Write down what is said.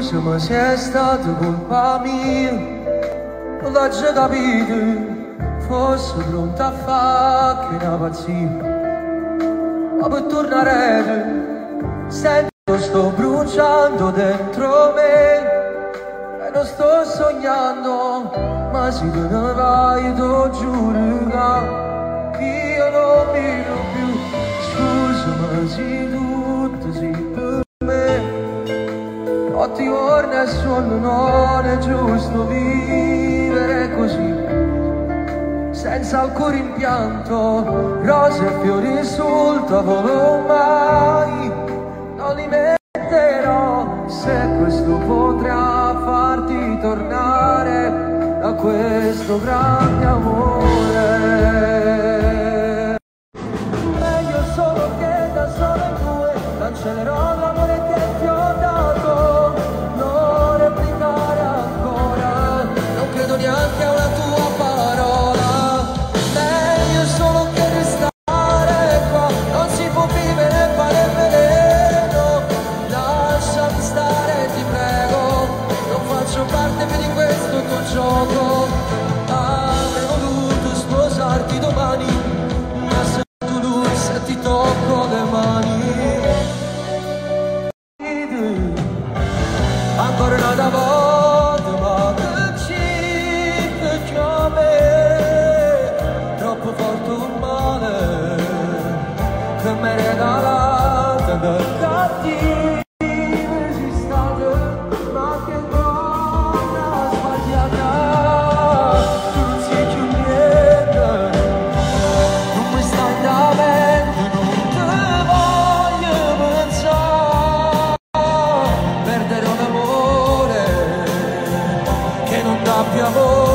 Scusami se è stata colpa mia, non l'ho già capito, forse pronta a fare che una pazzia. Ma per tornare, sento sto bruciando dentro me e non sto sognando, ma se te ne vai ti giuro che io non vivo più. Scusami se tutto si per me, notti giorni e sonno non è giusto vivere così, senza alcun rimpianto, rose e fiori sul tavolo mai non li metterò, se questo potrà farti tornare a questo grande amore. Meglio solo che da solo in due cancellerò l'amore che ti ho dato, non replicare ancora, non credo neanche a una tua parola. Meglio solo che restare qua, non si può vivere pane e veleno. Lasciami stare, ti prego, non faccio parte più di questo tuo gioco. Avrei voluto sposarti domani, ma se tu lui, se ti tocco le mani. Ancora una volta, ma che ci me, troppo forte un male che mi hai regalato da cattivo esistente, ma che cosa sbagliata. Tu non sei più niente, non mi stai da mente, non te voglio pensare, perderò l'amore che non dà più amore.